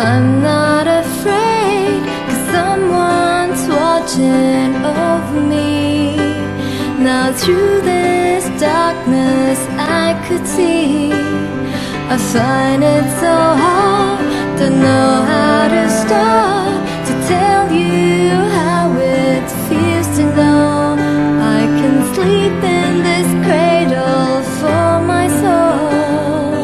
I'm not afraid, 'cause someone's watching over me. Now through this darkness I could see. I find it so hard to know how to start to tell you how it feels to know I can sleep in this cradle for my soul.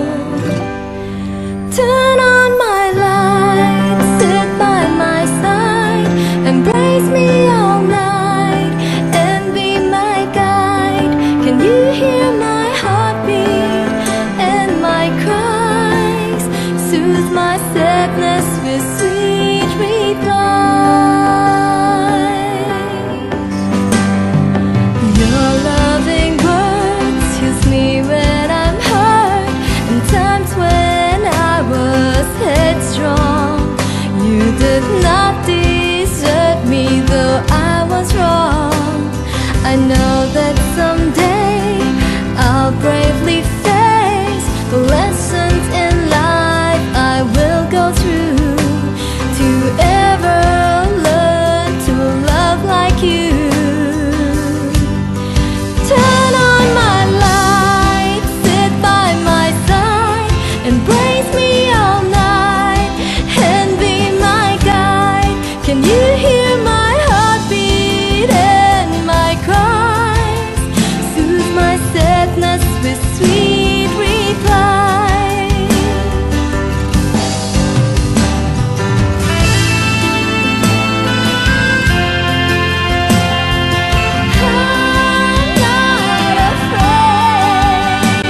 Turn on my light, sit by my side, embrace me all night and be my guide. Can you hear my heartbeat and my cries? Soothe my sadness with sweet replies. Your loving words heals me when I'm hurt, in times when I was headstrong. You did not desert me, though I was wrong. I know that someday I'll bravely face the lessons in life I will go through to ever learn to love like you. Turn on my light, sit by my side, embrace me all night and be my guide. Can you hear my heartbeat and my cries? Soothe my sadness with sweet replies. I'm not afraid.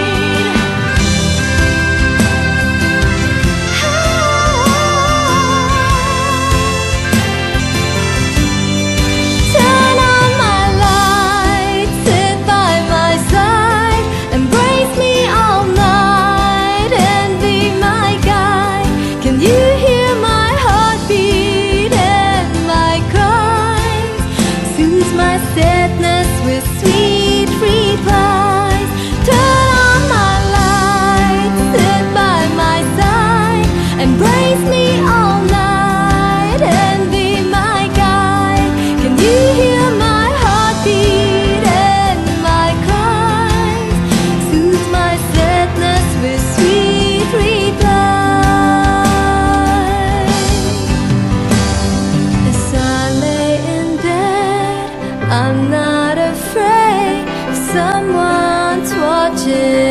Turn on my light, sit by my side, embrace me all night and be my guide. Can you hear my heartbeat and my cries? Soothe my sadness with sweet replies. Turn on my light, sit by my side, embrace me all night and be my guide. Can you hear my heartbeat and my cries? Soothe my sadness with sweet replies. As I lay in bed, I'm not afraid, someone's watching